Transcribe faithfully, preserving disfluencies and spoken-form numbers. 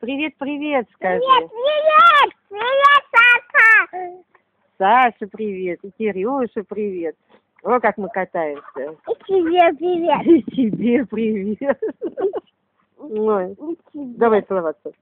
Привет, привет, скажи. Привет, привет! Привет, Саша! Саша, привет. И Кирюша, привет. О, как мы катаемся. И тебе привет! И тебе привет. Ой, давай целоваться.